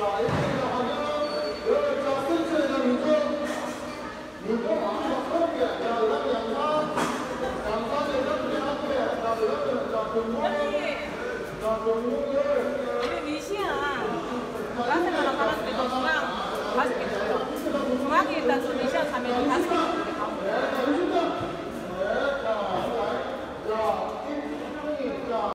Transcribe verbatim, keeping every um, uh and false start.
우리 미시야 라떼 하나 받았을 때 중앙 다섯 개 줘요. 중앙이 일단 미시야 사면 다섯 개 주는데 가면